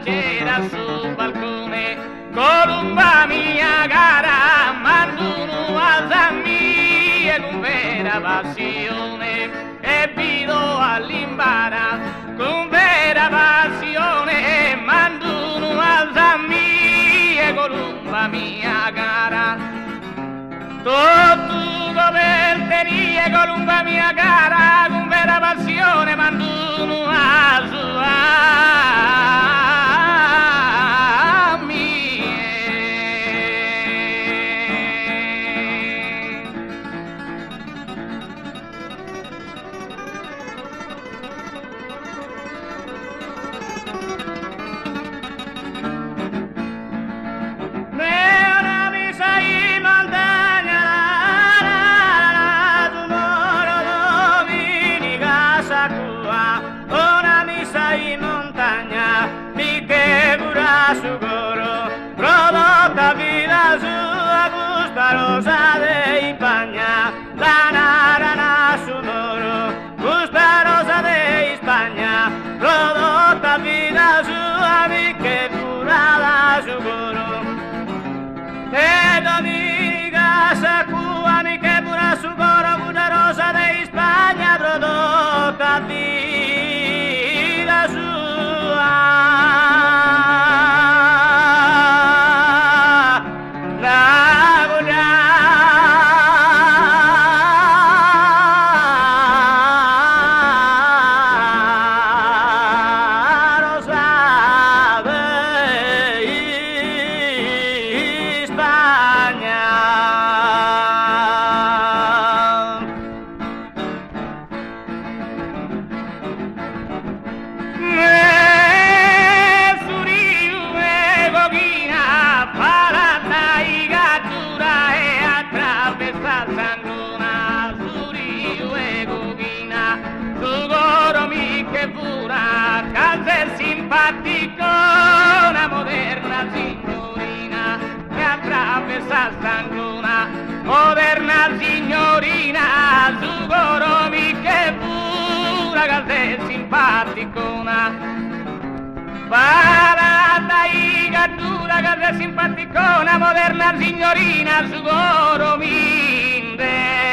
c'era sul balcone, Columba mia cara, manduno a zammi e con vera passione, e vivo all'imbara, con vera passione, manduno a zammi e Columba mia cara. Tutto come tenia Columba mia cara, con vera passione, manduno a sua. Rosa de España, la naranja sonoro, gusta rosa de España, rodota vida suave que curada su coro. E dominica sacua mi che pura su coro, gusta rosa de España, rodota vida sua. Una moderna signorina che attraversa Stanglona, moderna signorina, su coro mi che pura che simpaticona, parata i cattura che simpaticona, moderna signorina, su coro mi